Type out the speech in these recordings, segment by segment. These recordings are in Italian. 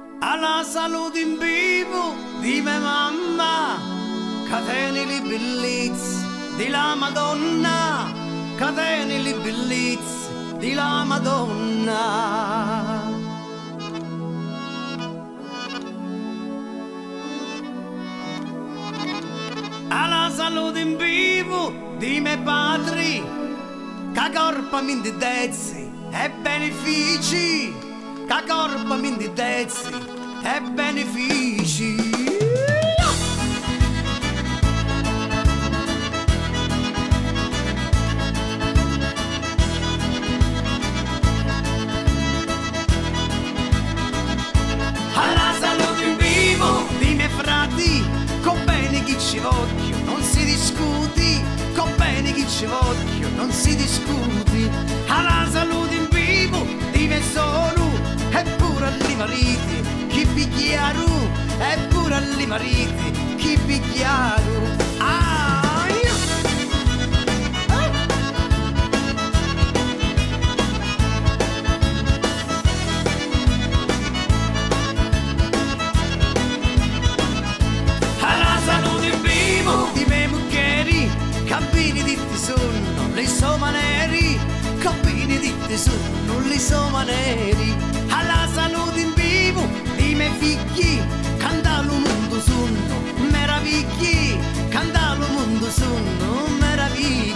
alla salute in vivo di mia mamma, catene li bellezze di la Madonna, catene li bellezze di la Madonna. Alla salute in vivo di miei padri, che corpo mi indizzi e benefici, che corpo mi indizzi e benefici. Alla salute in vivo di miei frati, con bene chi ci voglio non si discuti, con bene chi ci voglio non si discuti. Alla salute in vivo di me solo, eppure alli mariti chi picchiaru, eppure alli mariti chi picchiaru. Campini ditti sono le somaneri, campini ditti sono le somaneri. Alla salute in vivo di miei figli, cantalo mondo sono meravigli, cantalo mondo sono meravigli.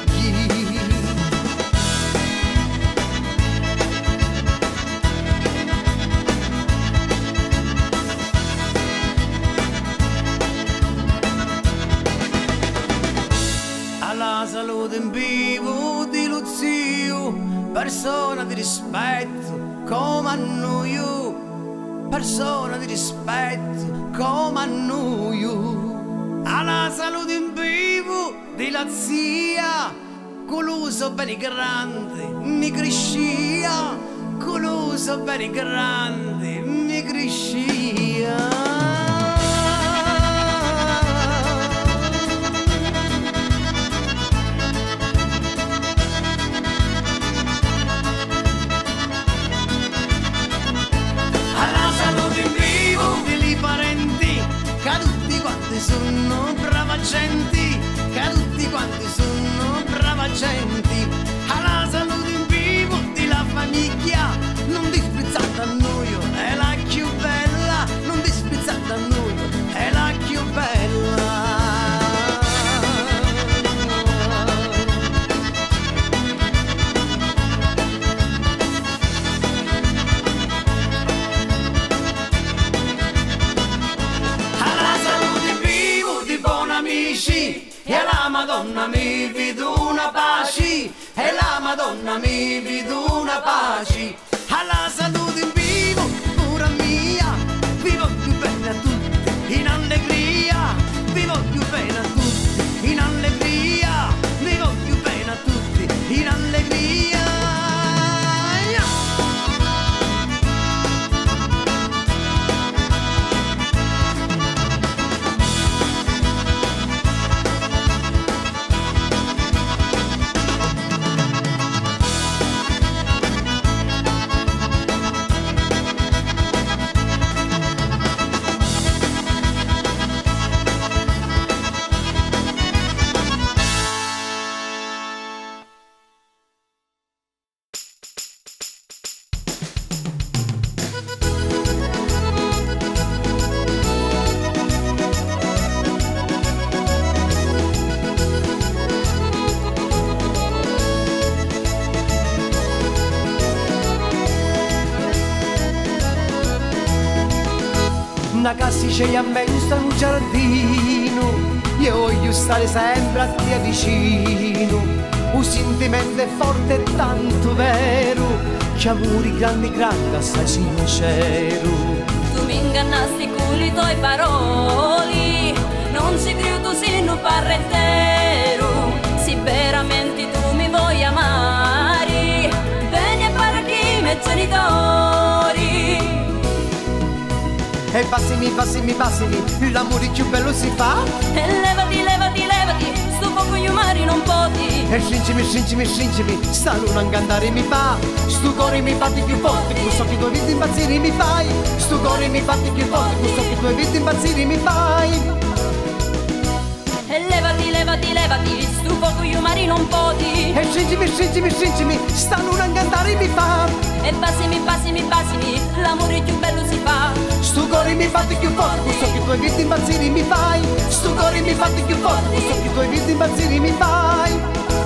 Alla salute in vivo di lo zio, persona di rispetto come a noi, persona di rispetto come a noi. Alla salute in vivo di la zia, coloso bene grande mi crescia, coloso bene grande mi crescia. Sono brava gente, che tutti quanti sono brava gente. Alla salute in vivo di la famiglia, non disprezzate a noi, è la più bella, non disprezzate a noi, è la più bella. E la Madonna mi vedo una pace, e la Madonna mi vedo una pace. Alla salute in vivo, pure mia, vivo più bene a tutti, in allegria, vivo più bene a tutti, in allegria, vivo più bene a tutti, in allegria. Una casticella a me sta un giardino, io voglio stare sempre a te vicino. Un sentimento è forte e tanto vero, che amori grandi grandi assai sincero. Tu mi ingannasti con le tue parole, non ci credo tu sei un parrettero. Se veramente tu mi vuoi amare, vieni a fare qui i miei genitori. E passimi, passimi, passimi, l'amore più bello si fa. E levati, levati, levati, sto fuoco io mari non poti. E stringimi, sta luna a cantare mi fa. Stu cuore mi batti più forte, con so che tu vedi impazzire mi fai. Stu cuore mi batti più forte, con so che tu vedi impazzire mi fai. E levati, stu fuoco io mari non poti. E stringimi, sta luna a cantare mi fa. E basimi, l'amore più bello si fa. Stu cuore mi batti più forte, con so che tu vedi impazzire mi fai. Stu cuore mi batti più forte, con so che tu vedi impazzire mi fai.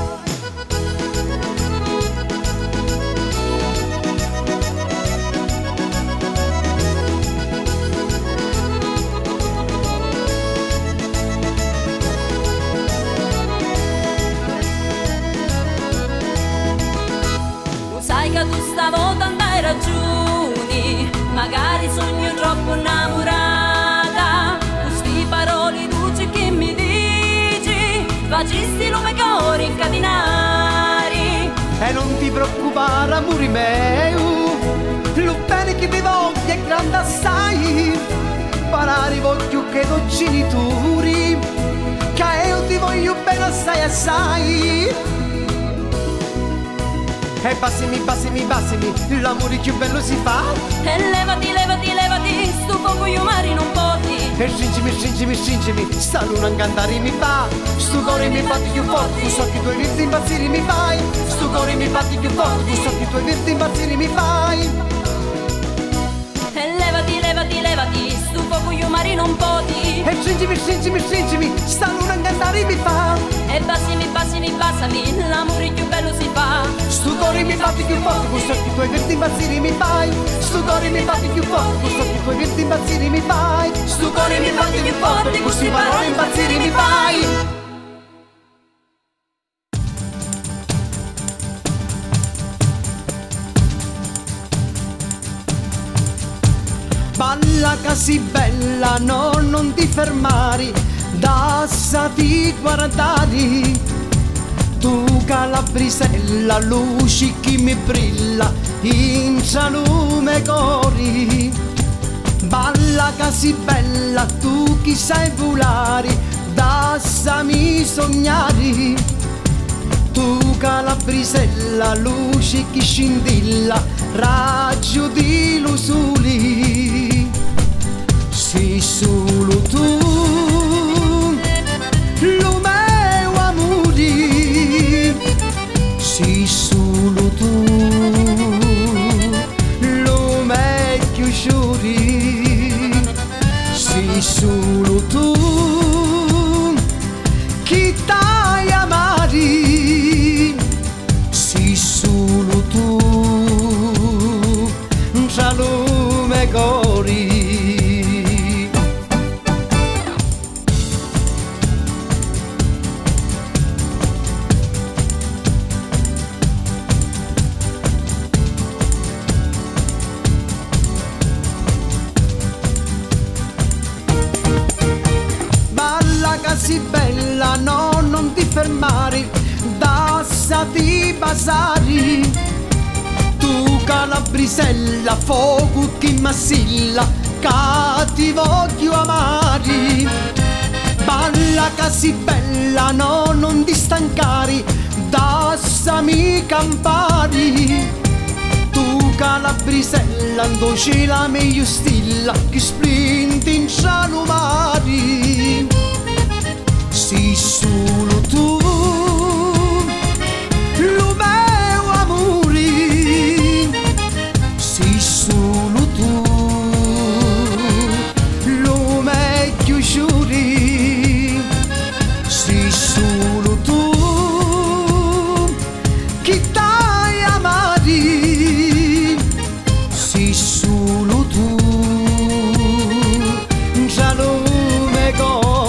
Sai che tu stavolta andai ragioni, magari sogno troppo innamorata. Queste parole dolci che mi dici, facisti lume cuore incatenari. E non ti preoccupare, amore mio, lo bene che ti voglio è grande assai. Parare voglio che tu genitori, che io ti voglio bene assai assai. E bassimi, l'amore più bello si fa. E levati, sto fuoco io mari non poti. E stringimi, sta luna a cantare mi fa. Sto cuore mi batti più forte, con so che tu virti impazzire mi fai. Sto cuore mi batti più forte, con so che tu virti impazzire mi fai. E levati, sto fuoco io mari non poti. E stringimi, sta luna a cantare mi fa. E basimi, l'amore più bello si fa. Sto cuore mi batti più forte, con so che tu virti impazzire mi fai. Sto cuore mi batti più forte, con so che tu virti impazzire mi fai. Sto cuore mi batti più forte, con queste parole impazzire mi fai. Balla che sei bella, no, non ti fermare, da ti guardare. Tu calabrisella, luci che mi brilla, in lume cori. Balla che sei bella, tu chi sai volare, da mi sognare. Tu calabrisella, luci che scintilla, raggio di lusuli. Sei solo tu, lo mio amore. Sei solo tu, lo mio giuri. Sei solo tu, chi t'hai amati. Sei solo tu, tra lume cori. Sei bella, no, non ti fermare, da ti basari. Tu calabrisella, fuoco che m'assilla, che ti voglio amare. Balla che sei bella, no, non ti stancare, da mi campari. Tu calabrisella, dolce la meglio stilla, che splinti in cielo mari. Sei solo tu, lo mio amore. Sei solo tu, lo mio giuri. Sei solo tu, chi t'hai amati. Sei solo tu, già lo me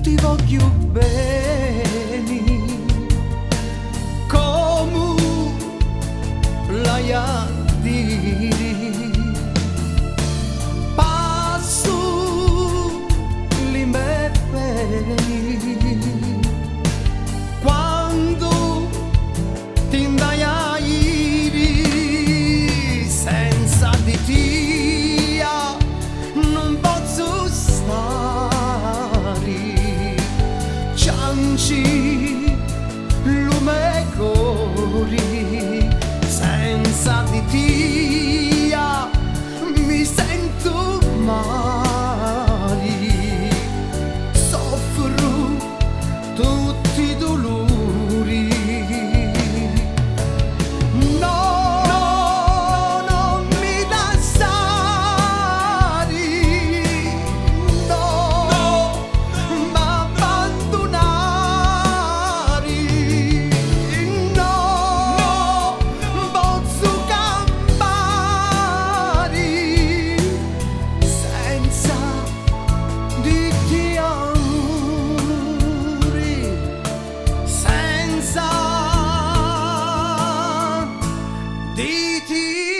ti voglio bene, come l'hai a dire. Passo li me bene quando ti andai a ieri, senza di te non posso stare. Cianci lume cori, senza di te mi sento male, soffro tutti i dolori. No, no, non mi lasciare, no, no, ma abbandonare, no, no, posso campare senza di te amore, senza di te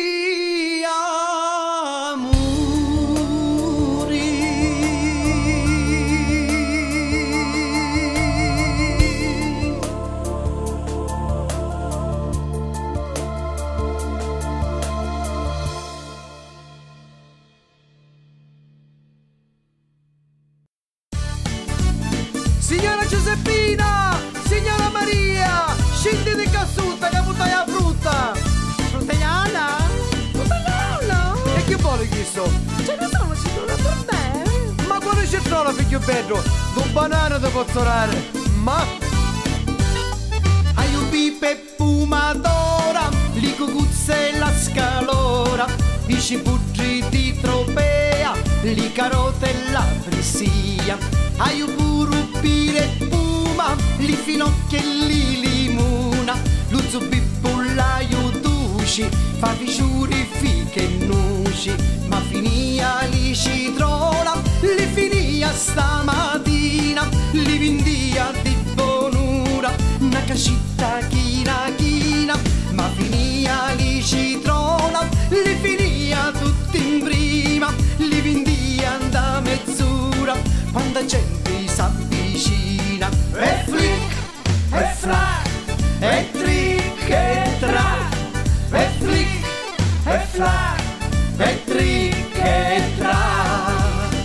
Signora Giuseppina, signora Maria, scendi di cassuta che buttai la frutta. Fruttegliana? Fruttegliana? E che vuole questo? Ce ne sono, signora, per te. Ma quale c'è trola, figlio bello? Due banane ti posso dare, ma... Hai un pipe e fumatora, li cucuzze e la scalora, i ciputri di tropea, li carote e la frisia. Hai un pure puma, li finocchi e li limuna, lo zubippollaio duci, fa ficiuri fiche e nuci, ma finia li citrola, li finia stamattina, li vindia di bonura, una cascitta china china, ma finia li citrola, li finia tutti in prima, li vindia da mezz'ora, quando gente s'avvicina. E flick, e frac, e trick, e track, e flick, e frac, e trick, e track.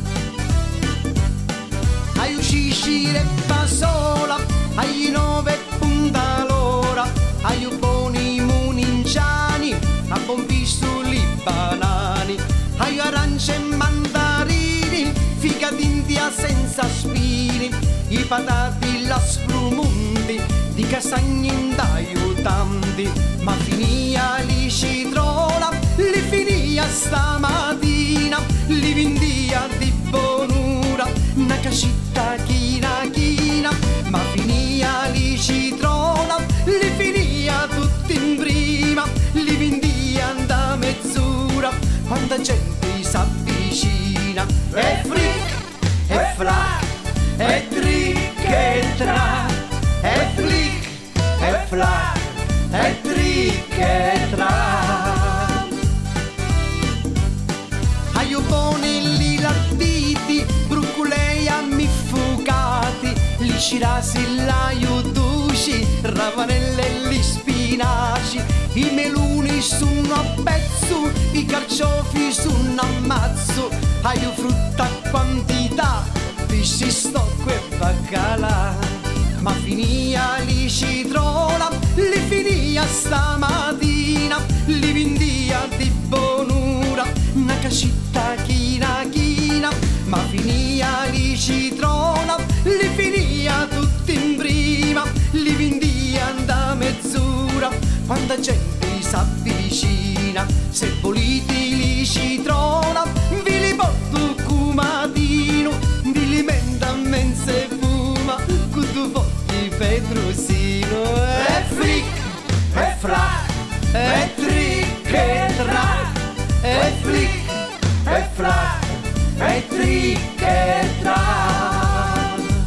Hai uscire e pasola, hai 9 punta l'ora, hai un buoni muninciani, a buon pistoli banani, hai arance e mandarini, figa d'India senza spini, i patati la sprumundi, di casagni in d'aiutanti, ma finia li citrola, li finia stamattina, li vindia di bonura, una cascitta china china, ma finia li citrola, li finia tutti in prima, li vindia da mezz'ora, quanta gente s'avvicina. E frick, e frac, e trick, e track, e flick, e frac, e trick, e track. Hai un bonelli larditi, bruculei ammiffocati, li cirasi l'aiutuci, ravanelle e gli spinaci, i meloni sono a pezzo, i carciofi sono a mazzo, hai frutta a quantità, pesci, stocco e baccalà, ma finia li citrola, li finia stamattina, li vindia di bonura, una cascitta china china, ma finia li citrola, li finia tutti in prima, li vindia da mezz'ora, quanta gente s'avvicina, se voliti li citrola, vi li porto cumatino, vi li menda mense fuma, con tu votti petrosino. E flick, e frac, e trick, e track, e flick, e frac, e trick, e track.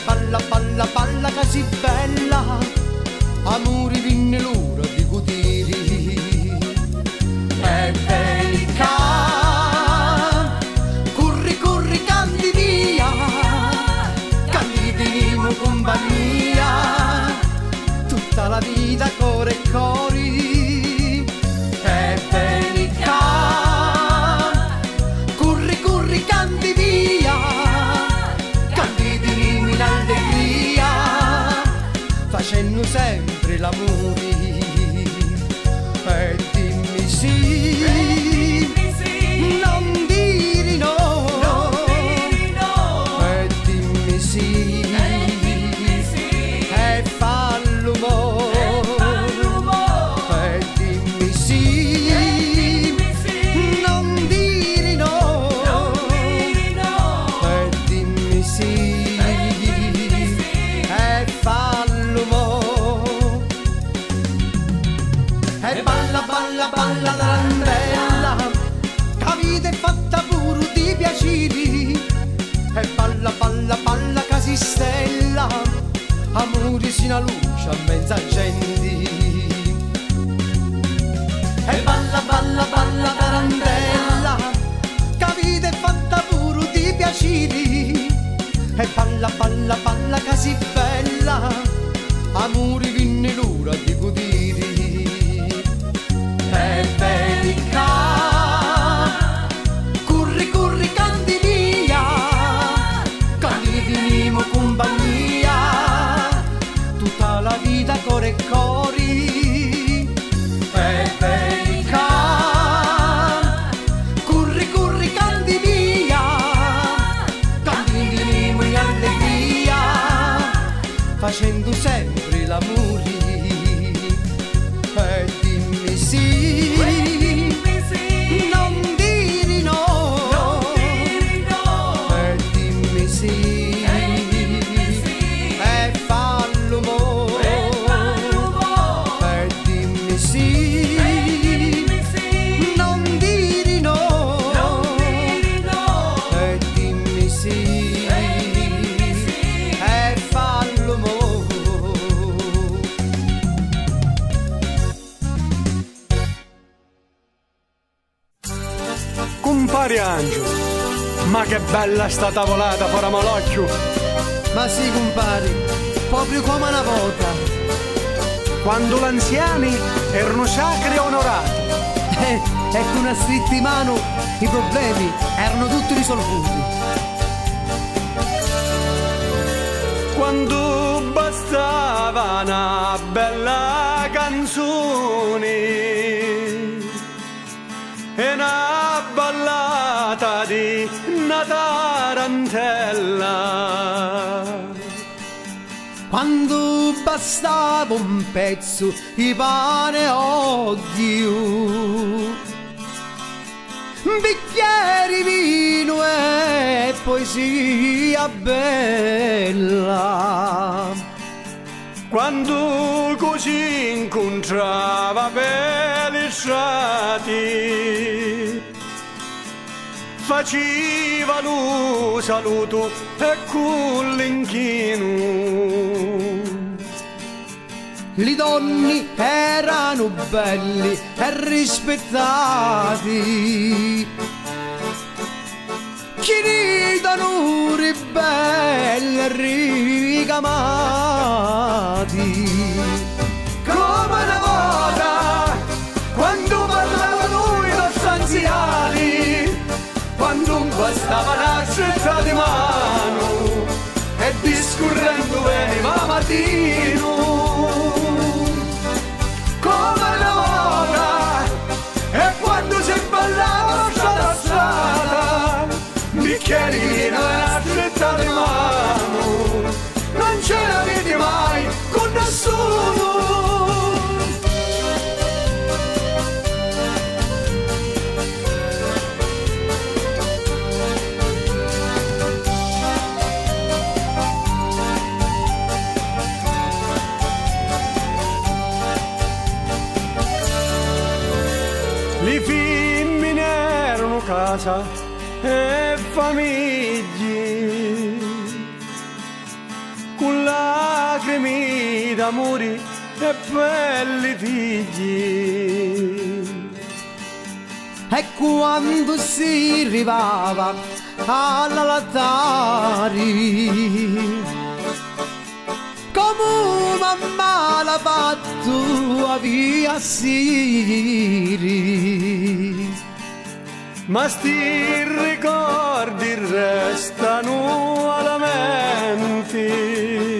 balla, balla, balla che si bella, amori vinne l'ora di cutiri. E delicà, corri, corri, canti via, canti di compagnia, tutta la vita core e cori. E delicà, corri, corri, canti via, canti di in allegria, facendo sempre l'amore. E dimmi sì, non dire no, e dimmi sì, e fallo mo, e dimmi sì, non dire no, e dimmi sì, e fallo mo. E balla, balla, balla tarantella, che vita è fatta pure di piaceri. E balla, balla, balla che si stella, amore sino a luce a mezza gente. E balla, balla, balla tarantella, che vita è fatta pure di piaceri. E balla, balla, balla che si bella, amore vinne l'ora di godere. E delicà, corri, corri, canti via, canti di compagnia, tutta la vita core e cori. E delicà, corri, corri, canti via, canti di in allegria, facendo sempre l'amore. E dimmi sì, non dire no, e dimmi sì, e fallo mo, e dimmi sì, non dire no, e dimmi sì, e fallo mo. Compare Angelo, ma che bella sta tavolata, fora malocchio. Ma sì, compare, proprio come una volta. Quando gli anziani erano sacri e onorati. E con una stretta in mano i problemi erano tutti risolvuti. Quando bastava una bella canzone e una ballata di una tarantella. Quando bastava un pezzo di pane occhio, bicchieri vino e poesia bella. Quando così incontrava per le strade, faceva lo saluto e con l'inchino. Le donne erano belli e rispettati, chi ridono ribelli e ricamati. Come una volta, quando parlava lui nostri anziani, quando bastava una stretta di mano e discorrendo veniva mattino. Come una volta, e quando si ballava strada a strada, bicchieri di vino e una stretta di mano, non ce l'avete mai con nessuno. Le femmine erano casa e famiglie primi d'amori e belli figli. E quando si arrivava all'altare, come mamma l'ha fatto a via Siri. Ma sti ricordi restano alla mente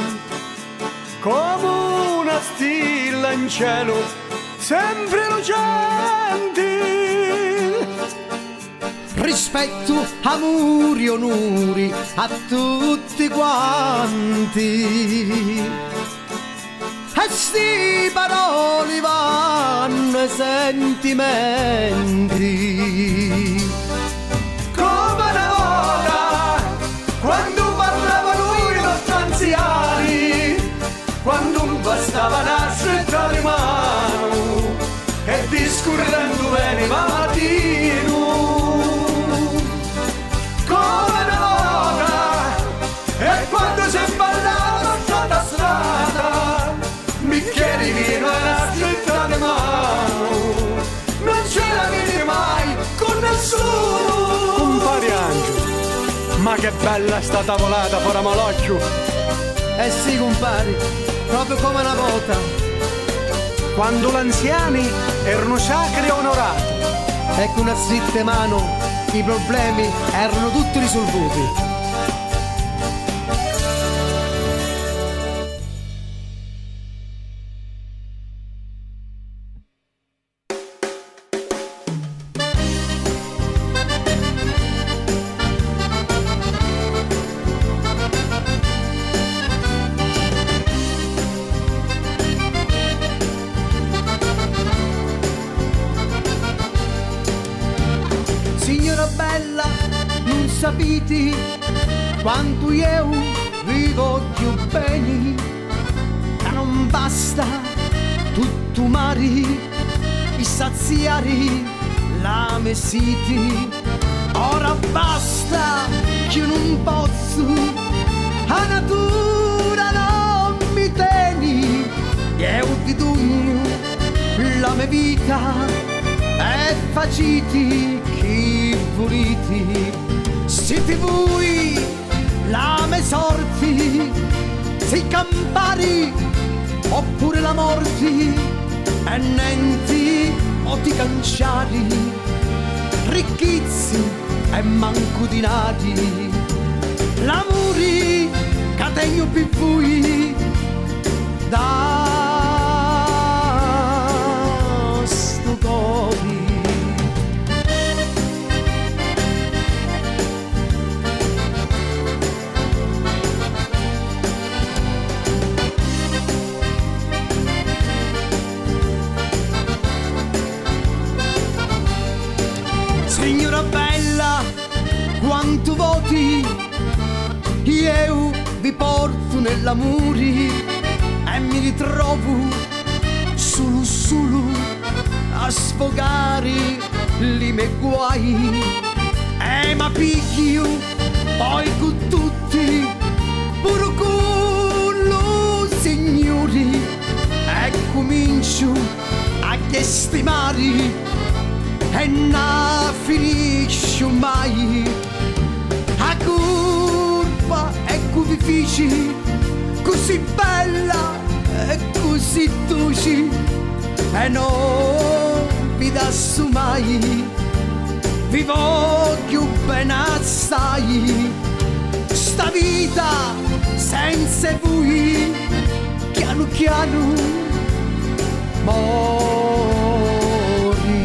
come una stilla in cielo sempre lucente. Rispetto, amori, onori a tutti quanti. E sti parole vanno ai sentimenti. Come una volta, quando parlavano i nostri anziani, quando bastava una stretta di mano e discorrendo bene mattino. Come una volta, e quando si ballava strada a strada, bicchieri di vino e una stretta di mano, non ce la vedi mai con nessuno. Compare Angelo, ma che bella sta tavolata, fora malocchio. Eh sì, compare, proprio come una volta, quando gli anziani erano sacri e onorati. e con una stretta mano i problemi erano tutti risolvuti. Signora bella, non sapete quanto io vi voglio bene, che non basta tutto mari e saziare la mesiti. Ora basta che non posso, a natura non mi tieni, io vi dono la mia vita. E faciti chi volete, siete voi la mia sorte, se i campari oppure la morte, e niente o ti canciari, ricchezze e manco di nati, l'amore che tengo per voi da sto cuore. Signora bella, quanto voti io vi porto nell'amore e mi ritrovo solo a sfogare i miei guai, ma picchio poi con tutti pure con lo signori, e comincio a stimare e non finisce mai. A curva è così difficile, così bella e così dolce, e non vi dasso mai. Vi voglio bene assai, sta vita senza voi piano piano mori.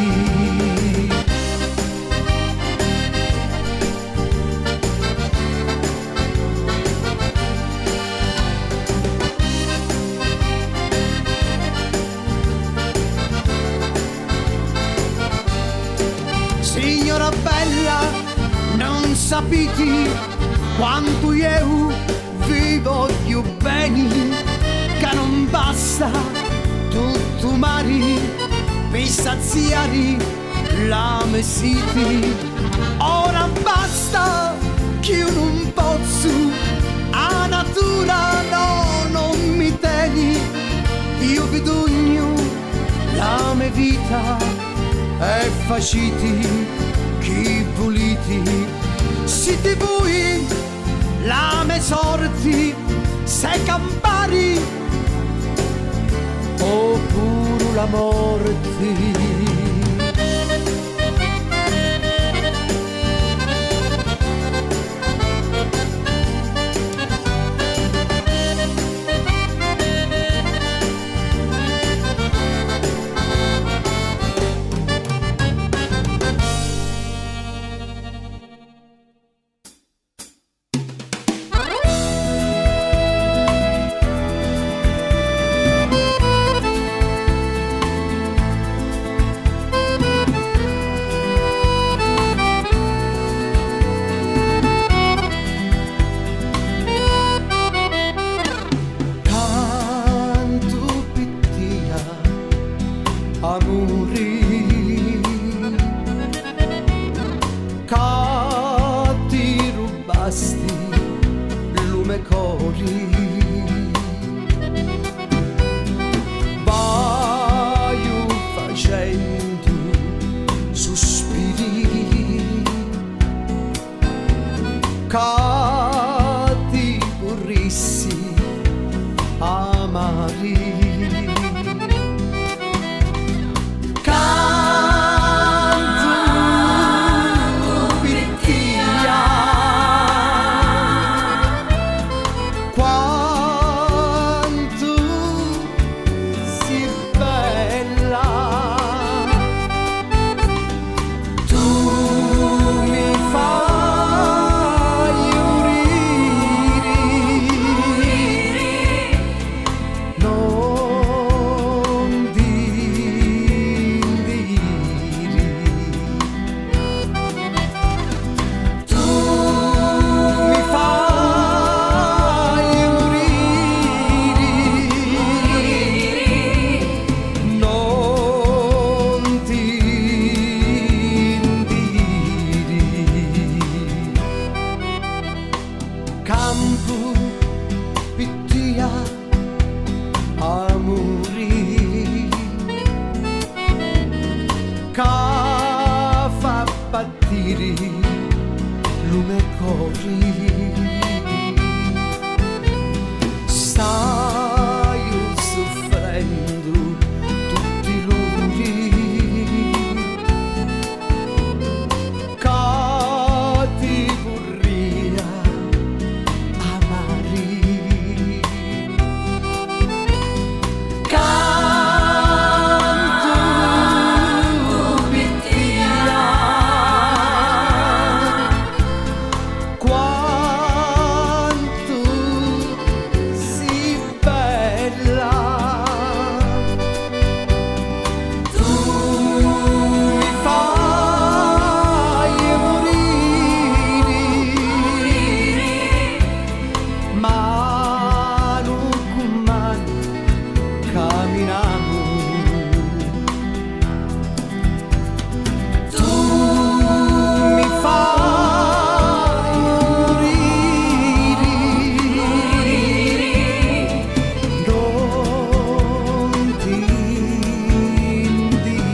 Signora bella, non sapete quanto io vi voglio bene, che non basta tutto mari per saziare la mia sete. Ora basta che io non posso, a natura no vita e faciti chi voliti, siete voi la me sorti, se campari oppure la morte. Amori che ti rubasti lume cori, vai facendo sospiri che ti vorrissi amari. Campo pittia amori che fa partire lume cori, stai soffrendo tutti i lunghi che ti vorria amari. Canto pittia quanto si bella, tu mi fai morire, mano con mano camminiamo, tu mi fai morire, non ti indiri.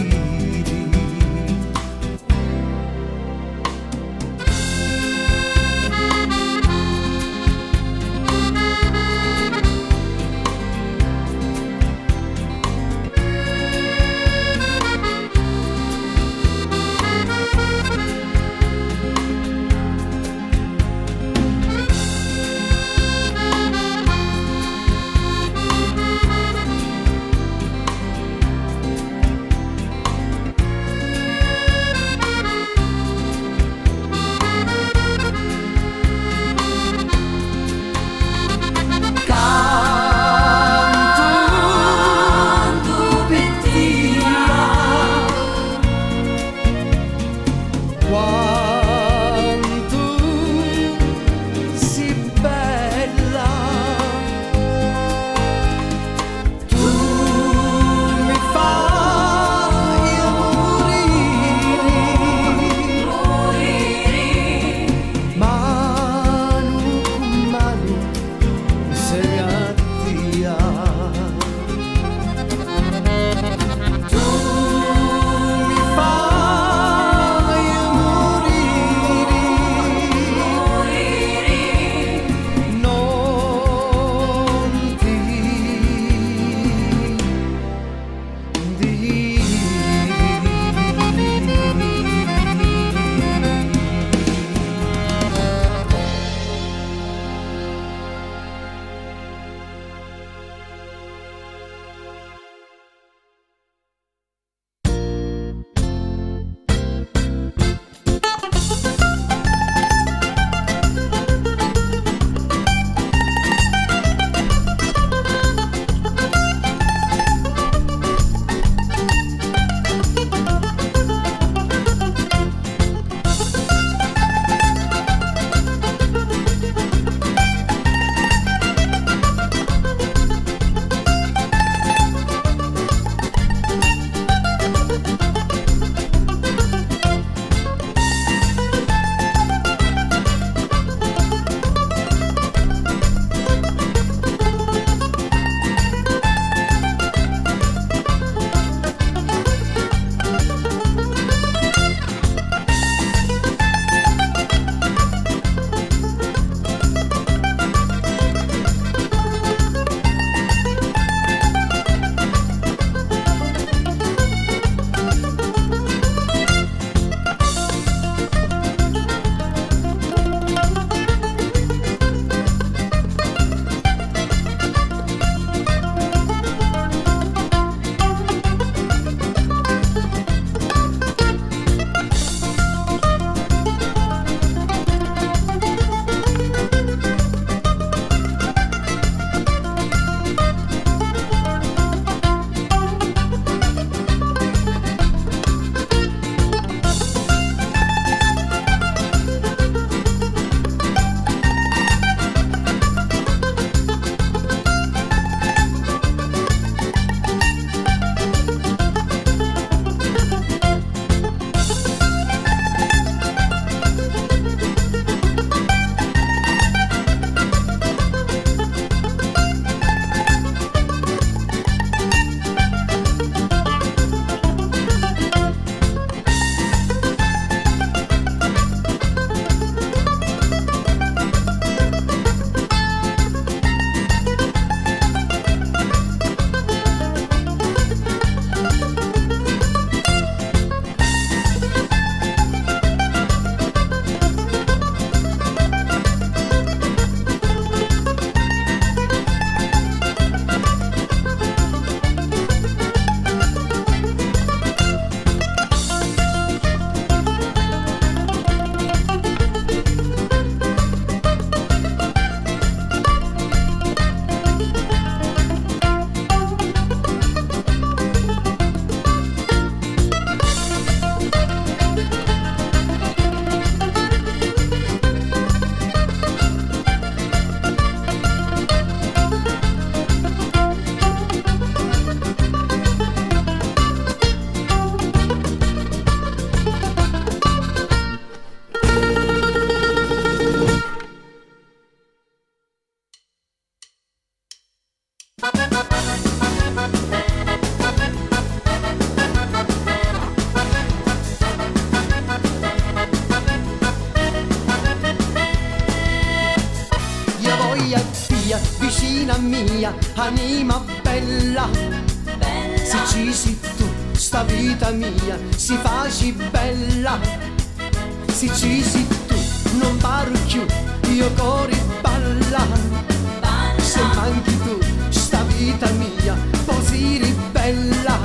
voglio via vicina mia, anima bella. Se ci sei tu, sta vita mia si faci bella. Se ci sei tu, non parlo più, io cuore balla. Se manchi tu, sta vita mia così bella.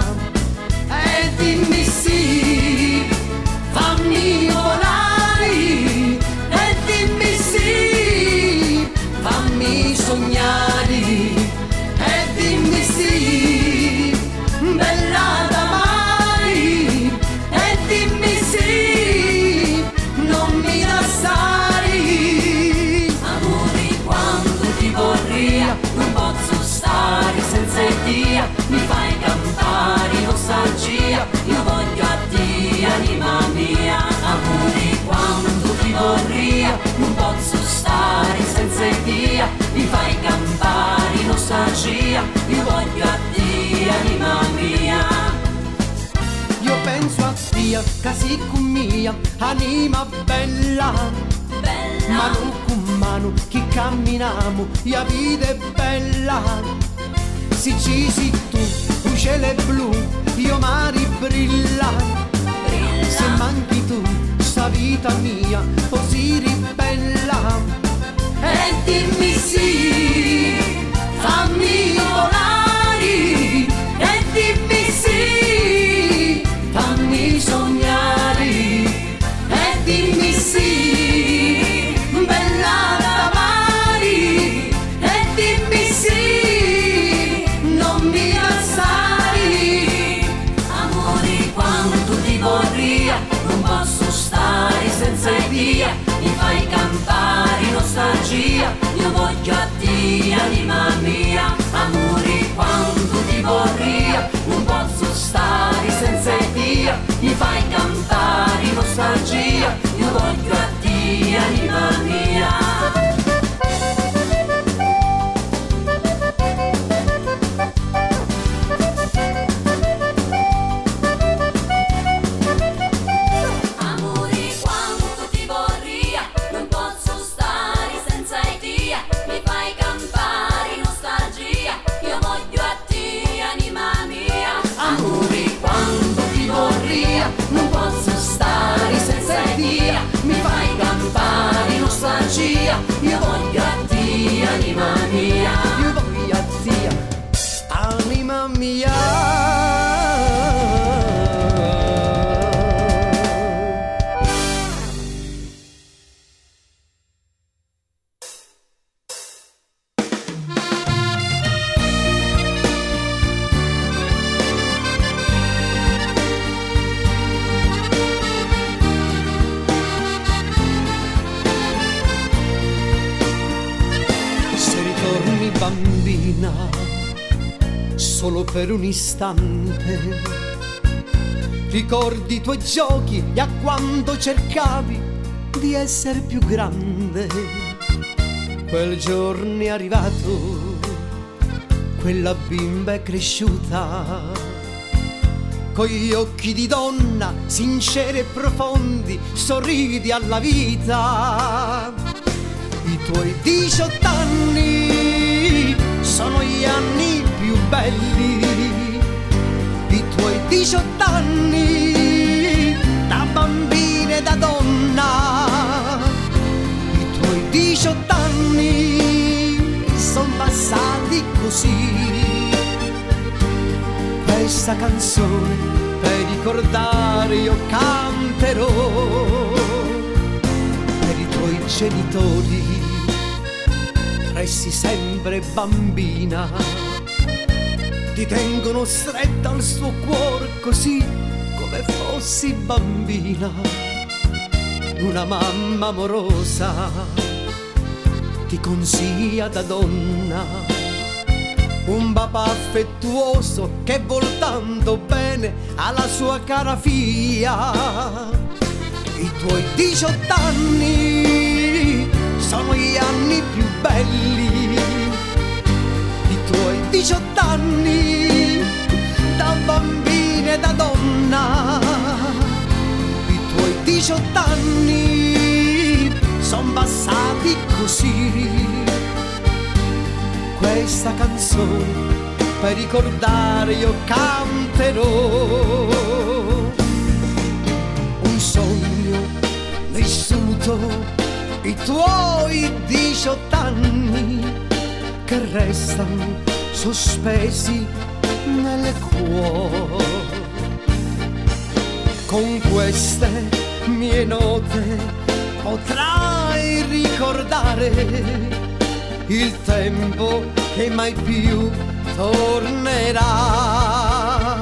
E dimmi sì, fammi volare. E dimmi sì, fammi sognare. E dimmi sì, bella da mare. E dimmi sì, non mi lasciare. Amore, quando ti vorrei, non posso stare senza te. Mi fai cantare nostalgia, io voglio a te, anima mia. Amore, quando ti vorrei, non posso stare senza te. Mi fai cantare nostalgia, io voglio a te, anima mia. Io penso a Dio, così con mia, anima bella. Mano con mano che camminiamo, la vita è bella. Se ci sei tu, un cielo è blu, io mare brilla. Se manchi tu, sta vita mia così bella. E dimmi sì, fammi volare. E dimmi sì, fammi sognare. E dimmi sì, bella da mare. E dimmi sì, non mi lasciare. Amore, quando ti vorrei, non posso stare senza te. Mi fai cantare nostalgia, io voglio a te, anima mia. Amore, quando ti vorrei, non posso stare senza te. Mi fai cantare nostalgia, io voglio a te, anima mia. Amore, quando ti vorrei, non posso stare senza te. Mi fai cantare nostalgia, io voglio a te, anima mia. Amore, quando ti vorrei, non posso stare senza te. Mi fai cantare nostalgia, io voglio a te, anima mia. Io voglio a Dio, anima mia. Se ritorni bambina, solo per un istante, ricordi i tuoi giochi e a quando cercavi di essere più grande. Quel giorno è arrivato, quella bimba è cresciuta, con gli occhi di donna sinceri e profondi, sorridi alla vita. I tuoi 18 anni sono gli anni più belli. I tuoi 18 anni da bambina e da donna. I tuoi 18 anni sono passati così. Questa canzone per ricordare io canterò. Per i tuoi genitori resti sempre bambina, ti tengono stretta al suo cuore così come fossi bambina. Una mamma amorosa ti consiglia da donna, un papà affettuoso che vuol tanto bene alla sua cara figlia. I tuoi 18 anni sono gli anni più belli. I tuoi 18 anni da bambina e da donna. I tuoi 18 anni son passati così. questa canzone per ricordare io canterò un sogno vissuto i tuoi 18 anni che restano sospesi nel cuore. Con queste mie note potrai ricordare il tempo che mai più tornerà.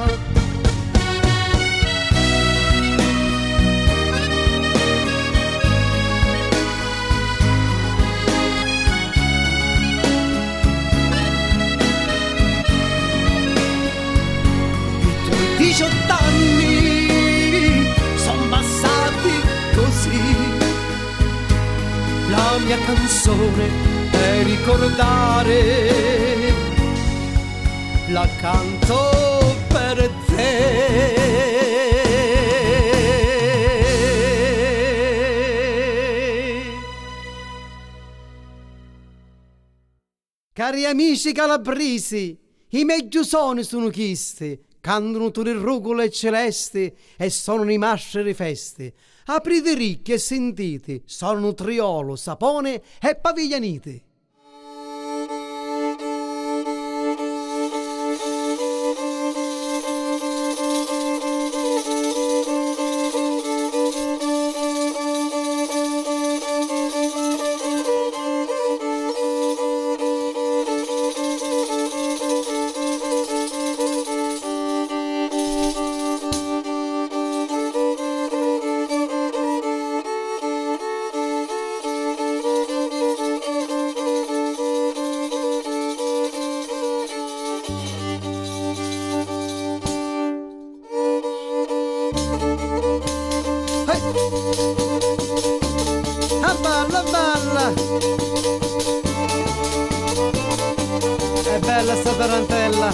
I tuoi 18 anni son passati così, la mia canzone per ricordare la canto per te. Cari amici calabresi, i meglio suoni sono chisti, cantano tutte le rugole celesti e sono i masceri festi. Aprite ricchi e sentite, sono triolo, sapone e paviglianite. È bella sta tarantella.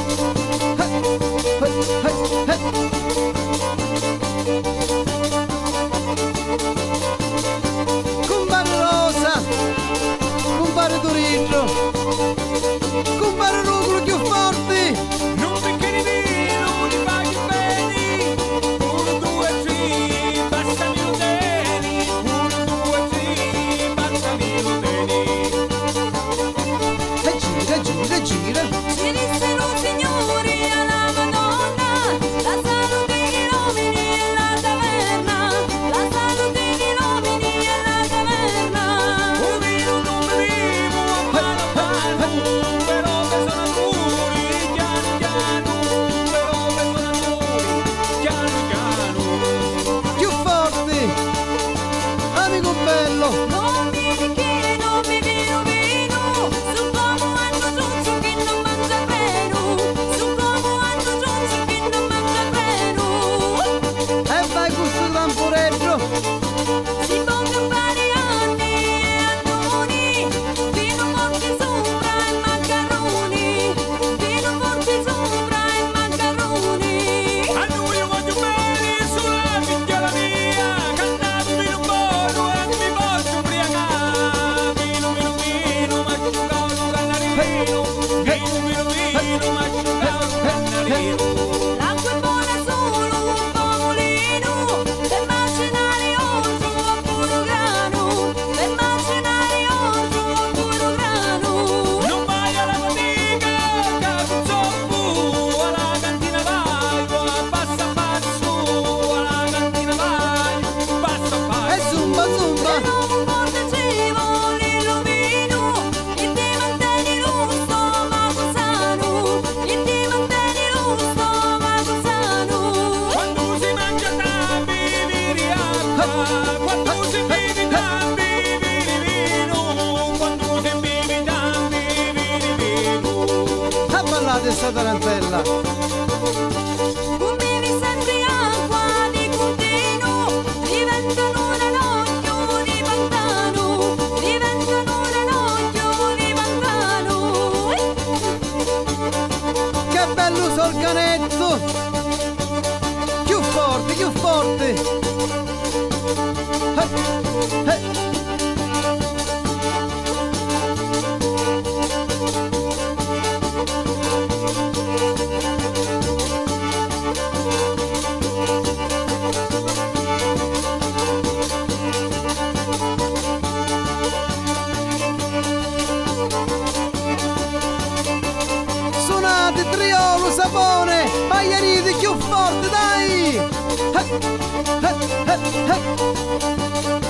Compare Rosa, compare Torino, compare Ruggolo più forti. Non bicchieri di vino, li paghi bene. 1, 2, 3, passami lo teni. 1, 2, 3, passami lo teni. E gira, gira, gira. Ci dissero signori alla Madonna, la salute di nomini e la taverna, la salute di nomini e la taverna. Un vino non beviamo a mano a mano, però che sono auguri, piano piano, però che sono auguri, piano piano. Più forti. Amico bello. Non mi bicchieri, non mi vino vino, su come hanno giunto che non mangia freno, su come hanno giunto che non mangia freno. E vai questo tamporeggio. Si pongono vari anni e annoni, vino forte sopra e maccheroni, vino forte sopra e maccheroni. A noi io voglio bene sulla figliola mia, cantavo vino buono e mi posso ubriacare. Vino, vino, vino, ma ci giocavo cannarino. Vino, vino, vino, ma ci giocavo cannarino. L'acqua è buona solo un pomolino, per macinare orzo a puro grano, per macinare orzo a puro grano. Non vai alla fatica, capuzzoppo, alla cantina vai, passa passo, alla cantina vai, passa E passo. zumba, zumba. Per non forte ci vuole l'illumino, e ti mantieni lusto ma sano, e ti mantieni lusto ma sano. Quando si mangia tanti vini acqua, quando si bevi tanti vini vino, quando si bevi tanti vini vino. E ballate sta tarantella. Bevi sempre acqua di continuo, diventano un elogio di pantano, diventano un elogio di pantano. Che bello sul canetto. Più forte, più forte. Capone, Pagliariti più forte, dai!